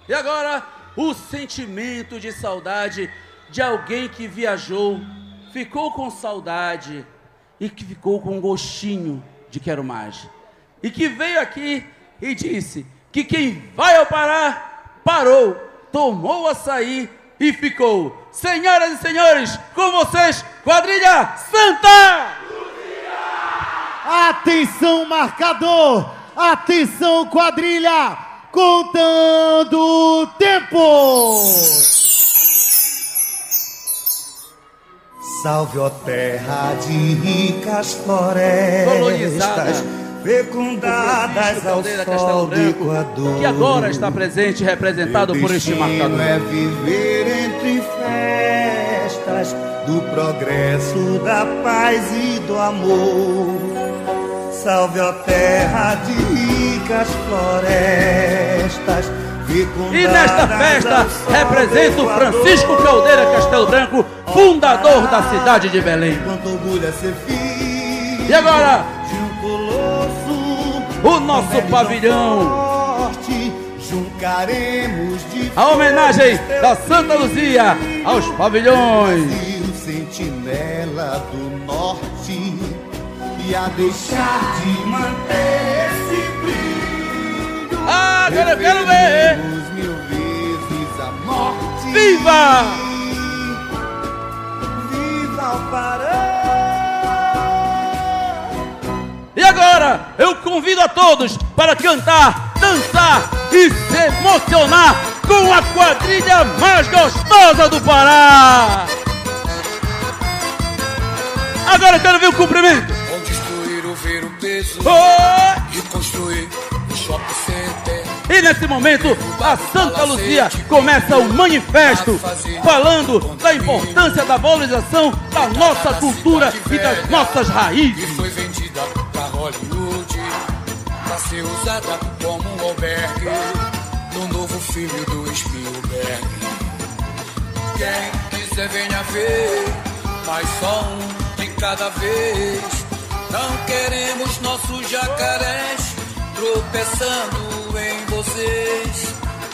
E agora, o sentimento de saudade de alguém que viajou, ficou com saudade e que ficou com um gostinho de quero mais. E que veio aqui e disse que quem vai ao Pará, parou, tomou açaí e ficou. Senhoras e senhores, com vocês, quadrilha Santa! Atenção, marcador! Atenção, quadrilha! Contando o tempo! Salve, ó terra de ricas florestas, fecundadas ao sol do Equador, que agora está presente, representado por este marcador. É viver entre festas do progresso, da paz e do amor. Salve, ó terra de ricas florestas, e nesta festa representa o Francisco Caldeira Castelo Branco, fundador da cidade de Belém. E agora, o nosso pavilhão, a homenagem da Santa Luzia aos pavilhões. O sentinela do norte e a deixar de manter esse brilho. Agora eu quero ver. Mil vezes a morte. Viva! Viva o Pará! E agora eu convido a todos para cantar, dançar e se emocionar com a quadrilha mais gostosa do Pará. Agora eu quero ver o cumprimento. Vão destruir o ver o peso e construir o shopping center. E nesse momento, a Santa Luzia começa o manifesto falando da importância da valorização da nossa cultura e das nossas raízes. E foi vendida pra Hollywood pra ser usada como um albergue no novo filme do Spielberg. Quem quiser venha ver, mas só um de cada vez. Não queremos nossos jacarés tropeçando em vocês.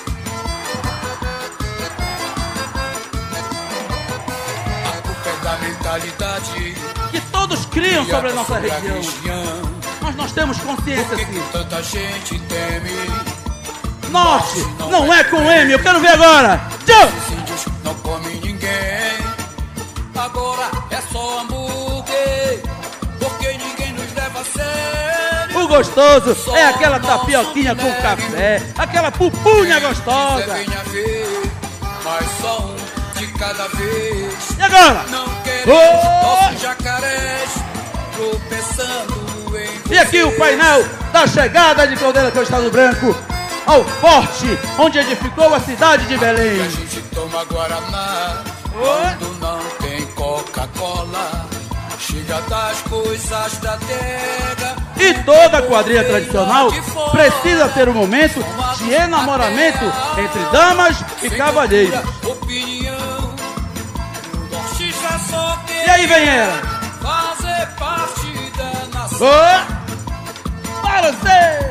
A culpa é da mentalidade Que todos criam sobre a nossa região. Mas nós temos consciência que sim. tanta gente teme. Norte não é com M, eu quero ver agora. Os índios não comem ninguém. Agora é só hambúrguer, porque ninguém nos leva a sério. O gostoso é aquela tapioquinha com café, aquela pupunha gostosa. Venha ver, mas só um de cada vez. E agora? Não queremos nossos jacarés tropeçando em E aqui o painel da chegada de Caldeira Castelo Branco ao forte onde edificou a cidade de Belém. A gente toma Guaraná quando não tem Coca-Cola. Chega das coisas da terra. E toda quadrilha tradicional precisa ter um momento de enamoramento entre damas e cavalheiros. Opinião, o norte já só quer E aí vem ela. fazer parte da nação. Para você!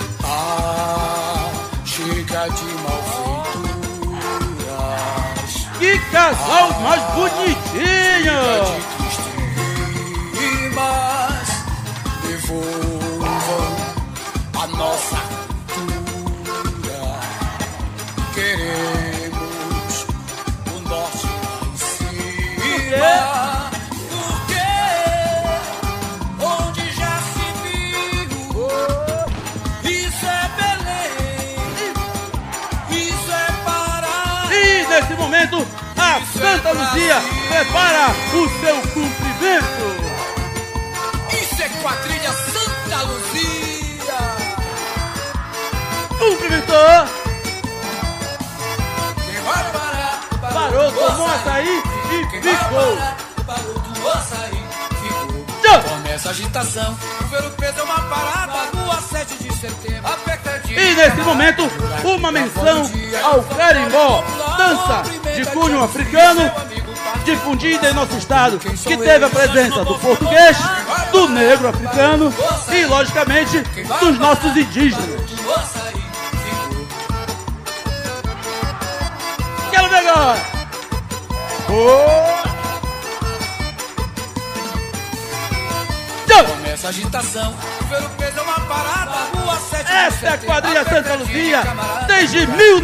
Chega de malfeituras. Que casal mais bonitinho! Mas devolvam a nossa cultura. Queremos o norte lá em cima. Porque onde já se viu, isso é Belém, isso é Pará. E nesse momento, a Santa Luzia prepara o seu cumprimento. Isso é quadrilha Santa Luzia. Cumprimentou, Quem vai parar, parou, tomou açaí e ficou. Parou do açaí, ficou. Tchau. Começa a agitação. O ver o peso é uma parada. Rua 7 de setembro. A pecadinha. E nesse momento, uma menção ao carimbó, dança de cunho africano, difundida em nosso estado, que teve a presença do português, do negro africano e, logicamente, dos nossos indígenas. Vamos ver agora. Oh. Começa a agitação, ver o peso é uma parada. Rua 7. Essa é a quadrilha Santa Luzia, desde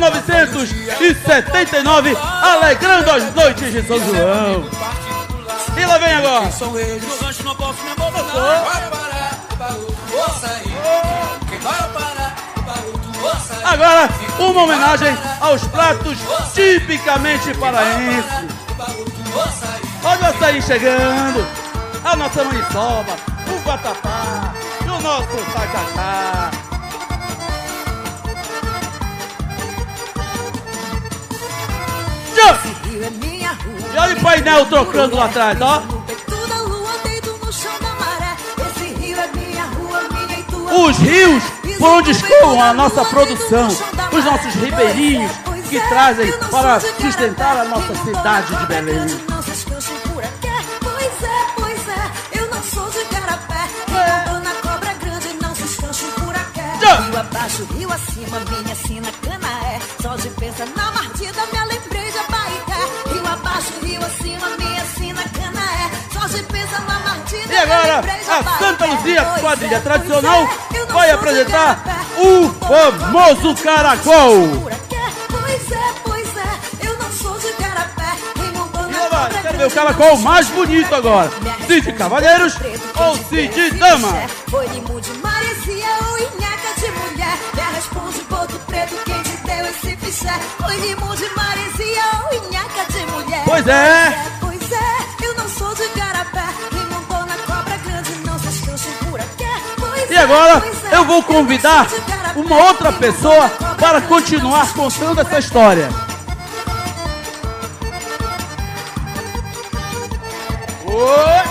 1979, alegrando as noites de São João. E lá vem agora. São eles, no rancho não posso me emocionar. Vai parar, barulho, vou sair. Quem vai parar, barulho, vou sair. Agora, uma homenagem aos pratos tipicamente paraenses. Olha o açaí chegando, a nossa maniçoba, o vatapá e o nosso tacacá. E olha o painel trocando lá atrás, ó. Os rios por onde escoam a nossa produção, os nossos ribeirinhos que trazem para sustentar a nossa cidade de Belém. Rio abaixo, rio acima, minha sina cana é. Só de pensa na mardida, me lembrei de Abaité. Rio abaixo, rio acima, minha sina cana é. Só de pensa na mardida. E agora, a Santa Luzia quadrilha tradicional vai apresentar o famoso caracol. Pois é, eu não sou de Carapé. E quero ver o caracol mais bonito agora. Se de Cavalheiros ou se de Dama. Foi limo de maresia ou inhaca de mulher. Me responde, Boto Preto, quem te deu esse fiché? Foi limo de maresia ou inhaca de mulher. Pois é, eu não sou de Carapé. Quem montou na cobra grande não se escancha por aqui. e agora eu vou convidar uma outra pessoa para continuar contando essa história. Oi!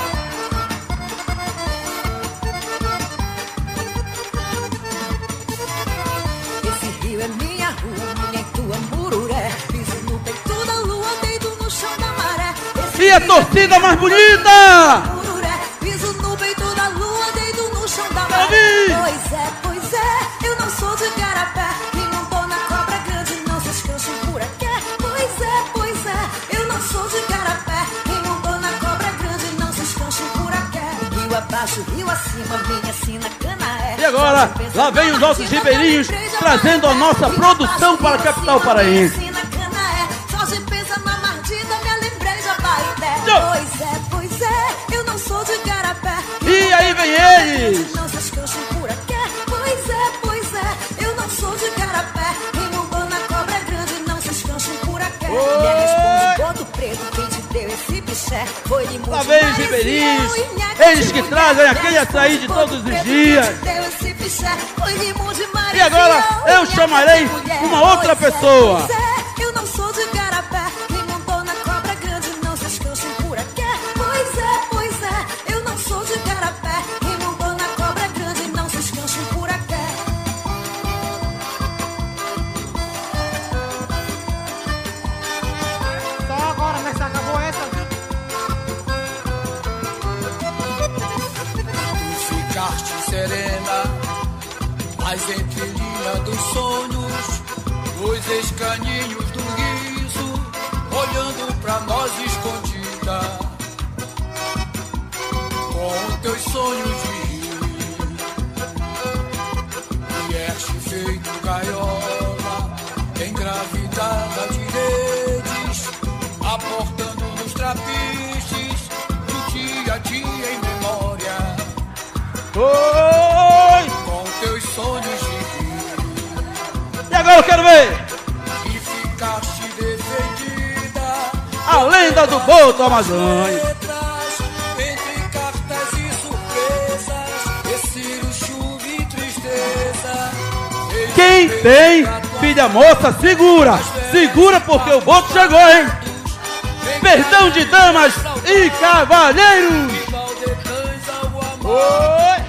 Esse rio é minha rua, minha e tua mururé. Piso no peito da lua, deito no chão da maré. E a torcida mais bonita! Mururé, piso no peito da lua, deito no chão da maré. Pois é, eu não sou de Carapé. Quem montou na cobra grande não se escancha por aqui. Pois é, eu não sou de Carapé. Quem montou na cobra grande não se escancha por aqui. Rio abaixo, rio acima, minha sina cana é. E agora, lá vem os nossos ribeirinhos trazendo a nossa produção para a capital paraense. Só de pensa na mardida, me lembrei de Abaité. Pois é, eu não sou de Carapé. E aí vem eles! Não se escancha por aqui. Pois é, eu não sou de Carapé. Quem montou na cobra grande não se escancha por aqui. Me responde, Boto Preto, quem te deu esse biché? Foi limo de Lá vem os ribeirinhos, eles que trazem aquele açaí de todos os dias. E agora eu chamarei uma outra pessoa. Eu não sou de Carapé. Quem montou na cobra grande não se escancha por aqui. Pois é, eu não sou de Carapé. Quem montou na cobra grande não se escancha por aqui. Só agora, né? Se acabou essa, viu? Tu ficaste serena, mas entre linha dos sonhos, dois escaninhos do riso, olhando pra nós escondida, com teus sonhos de rir, vieste feito gaiola, engravidada de redes, aportando nos trapiches, do dia a dia em memória. Oi! Com teus sonhos de rir, E agora eu quero ver e ficaste defendida. a lenda do Boto Amazônia. Letras, entre cartas e surpresas, esse luxo e tristeza. Quem tem filha moça, segura! Segura porque o Boto chegou, hein? Perdão de damas e cavalheiros! Valdecães ao amor. Oi!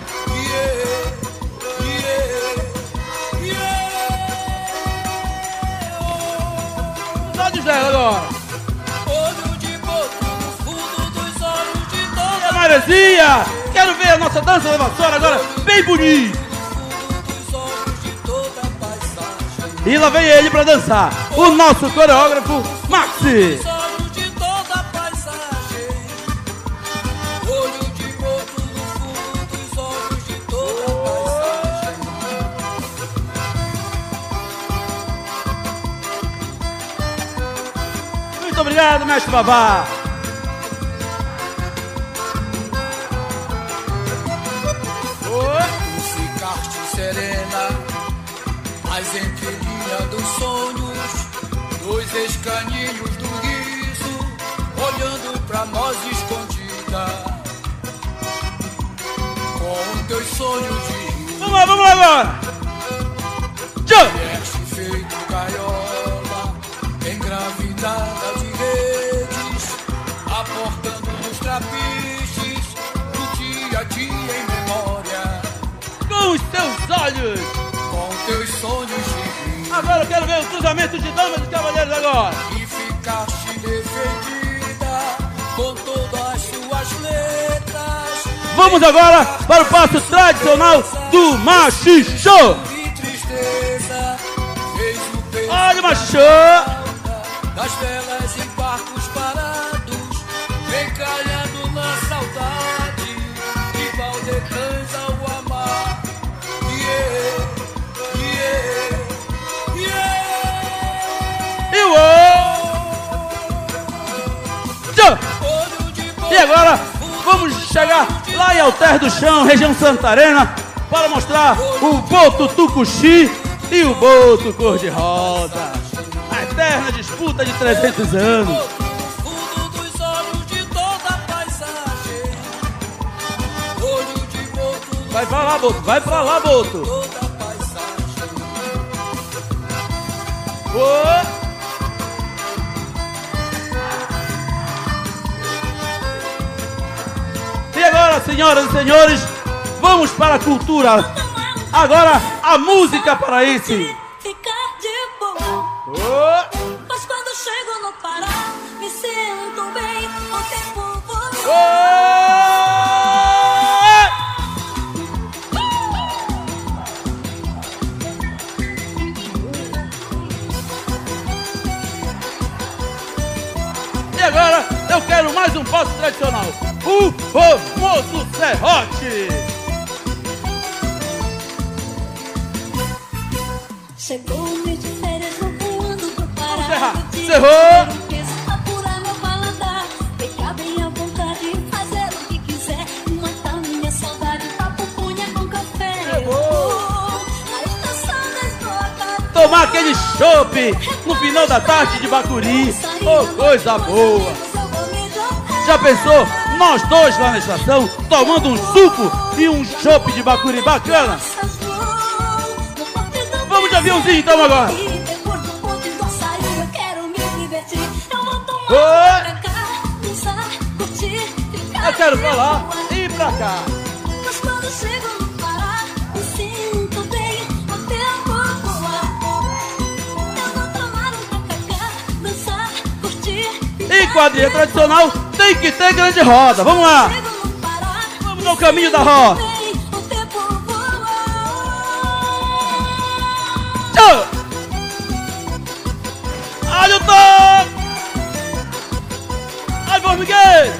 Os olhos dela agora. Olho de boto no fundo dos olhos de E a toda Maresia! Quero ver a nossa dança da vassoura agora, bem bonito! dos olhos de toda paisagem. E lá vem ele pra dançar, o nosso coreógrafo Maxi. Os olhos de toda a paisagem, olho de boto no fundo dos olhos de toda a paisagem. Muito obrigado, mestre Babá. Tu ficaste serena, mas entrelinha dos sonhos, dois escaninhos do riso, olhando pra nós escondida, com teus sonhos de rir. Vamos lá agora. Tchau. Vieste feito gaiola, engravidada de redes, aportando nos trapiches, do dia a dia em memória, Com os seus olhos. com teus sonhos de rir. Agora eu quero ver o cruzamento de damas e cavalheiros agora. E ficaste defendida com todas as suas letras. Vamos agora para o passo tradicional do machichô. E tristeza fez o peso Olha o machichô. das velas e barcos parados, encalhando na saudade de Valdecães ao amar. Yeah, yeah, yeah. E o tchau. Olho de boto E agora vamos chegar lá em Alter do Chão, região Santarena, para mostrar o boto tucuxi e o boto cor-de-rosa. A eterna disputa de 300 anos. no fundo dos olhos de toda a paisagem. Olho de boto Vai pra lá, boto, vai pra lá, boto. toda a paisagem. Ô. E agora, senhoras e senhores, vamos para a cultura. Agora, a música paraense. Ficar de boa. Ô. Mas quando chego no Pará, me sinto bem. O tempo voa. Ô. E agora, eu quero mais um passo tradicional. O famoso serrote. Chegou o mês de férias, vou voando pro Pará. Vamos serrar. O dia Cerrou. inteiro penso apurar meu paladar. Ficar bem à vontade, fazer o que quiser. Matar minha saudade, papo punha com café. A estação da esgota. Tomar aquele chopp no final da tarde de Bacuri. Oh, coisa boa. Já pensou? Nós dois lá na estação, tomando um suco e um chopp de Bacuri bacana. Vamos de aviãozinho então agora. Depois do ponto do açaí, eu quero me divertir. Eu vou tomar Oi. pra cá, dançar, curtir, ficar. Eu quero pra lá e pra cá. Mas quando chego no Pará, me sinto bem, o tempo voa. Eu vou tomar um tacacá, dançar, curtir, ficar. E quadrilha tradicional tem que ter grande roda. Vamos lá. Chego no Pará, Vamos no caminho da roda. bem, o tempo voa. Tchau. Olha o toque. Olha o formigueiro.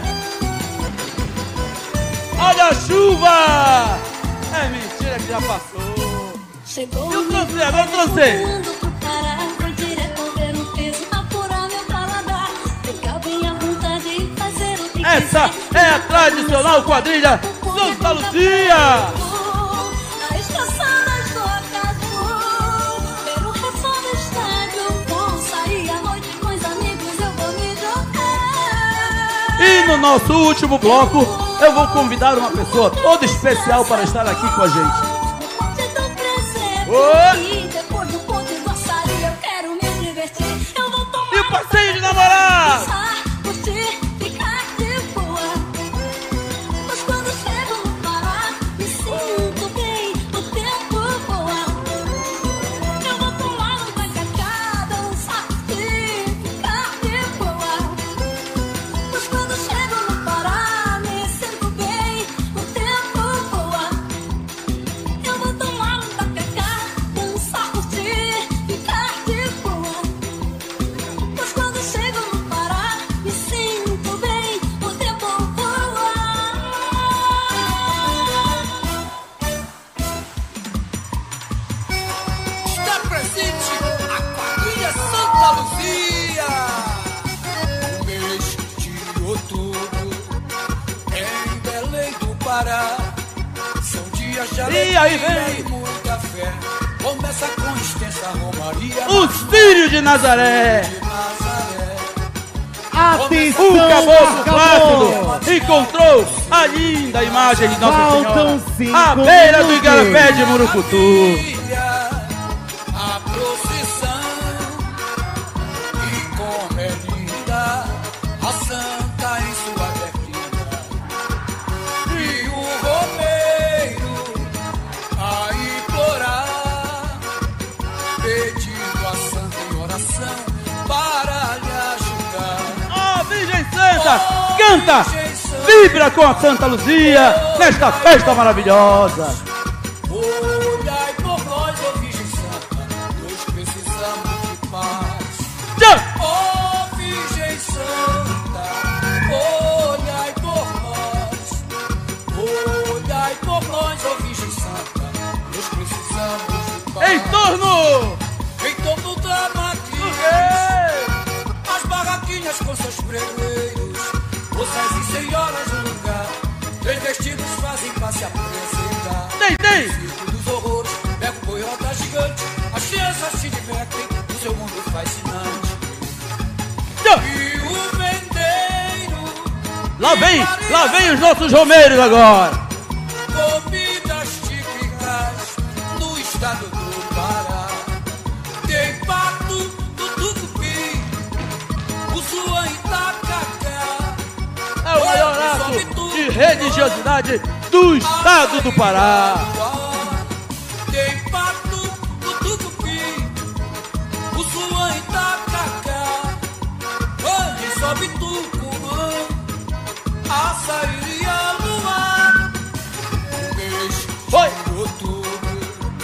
Olha a chuva. É mentira que já passou. Chegou Eu o trouxe, agora eu trouxe. voando pro Pará, vou direto ver o peso, apurar meu paladar. Ficar bem à vontade e fazer o que Essa quiser. é a tradicional quadrilha Santa Luzia. Na estação das docas vou ver o resto do estádio. Vou sair à noite com os amigos, eu vou me jogar. E no nosso último bloco, eu vou convidar uma pessoa toda especial para estar aqui com a gente. No ponte do presépio. Oi. E depois do ponte do açaí, eu quero me divertir. Eu vou tomar E o passeio de namorado. dançar, curtir, ficar de boa. Mas quando chego no Pará, me sinto bem, o tempo voa. Eu vou tomar um tacacá, dançar, curtir, ficar de boa. Mas quando chego no Pará, me sinto bem, o tempo voa. Eu vou tomar um tacacá, dançar, Pará. São dias de E alegria aí vem e muita fé. Começa com extensa romaria. os filhos de Nazaré. De Nazaré. Atenção, O caboclo acabou. Plácido encontrou a linda imagem de Nossa Faltam Senhora 5 à beira do minutos. Igarapé de Murucutu. A procissão e como é linda a santa em sua berlinda. E o romeiro a implorar, pedindo a santa em oração para lhe ajudar. Ó Virgem Santa, canta, vibra com a Santa Luzia nesta festa maravilhosa. Olhai por nós, ó Virgem Santa, nós precisamos de paz. Tchau! Ó Virgem Santa, olhai por nós. Olhai por nós, ó Virgem Santa, nós precisamos de paz. Em torno Em torno da do matriz, quê? as barraquinhas com seus preleiros, moças e senhoras no lugar, três vestidos fazem pra se apresentar. Tem! Circo dos horrores, pega o boiota gigante, as crianças se divertem, o seu mundo fascinante. Tchau! E o vendeiro, Lá vem os nossos romeiros agora. comidas típicas no estado do Pará. Tem pato do tucupi, o suã e tacacá. É o maior ato de religiosidade do estado do Pará. Tem pato do tucupi, o suã e tacacá. Onde sobe Tucumã, açaí e a luar. Mês Foi! de outubro,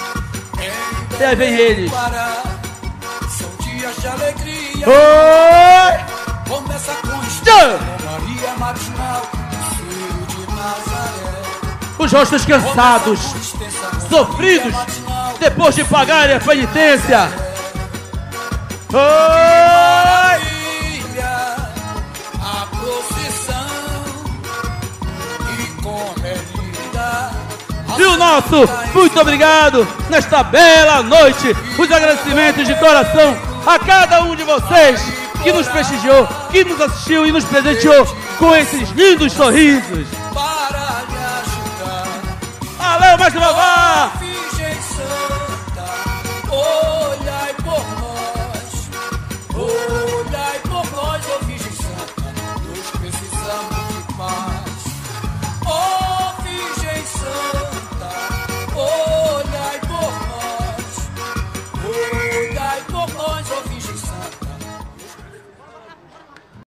E aí vem eles. Pará. São dias de alegria. Oi! Começa com Tchau! Estrela, Maria Matinal, filho de Nazaré. Os rostos cansados, sofridos, depois de pagarem a penitência. Oi! Maravilha, a procissão e como é linda. E o nosso muito obrigado nesta bela noite. Os agradecimentos de coração a cada um de vocês que nos prestigiou, que nos assistiu e nos presenteou com esses lindos sorrisos. Para lhe ajudar. Valeu, Mestre Vavá!